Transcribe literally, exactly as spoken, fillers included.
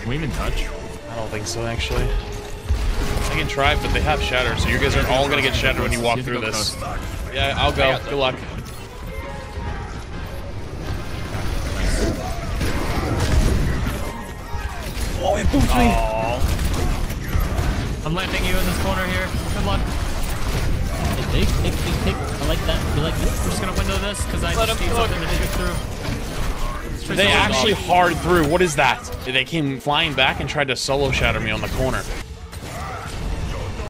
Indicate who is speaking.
Speaker 1: Can we even touch?
Speaker 2: I don't think so, actually. I can try, but they have shatter, so you guys are all gonna get shattered when you walk through this. Yeah, I'll go. Good luck. Oh, it booped me.
Speaker 1: I'm landing you in this corner here. Good luck. Take, take, take, take. I like that. You like this? I'm just gonna window this because I
Speaker 3: Let
Speaker 1: just
Speaker 3: him
Speaker 1: need
Speaker 3: cook.
Speaker 1: something to shoot through.
Speaker 2: They actually hard through. What is that? They came flying back and tried to solo shatter me on the corner.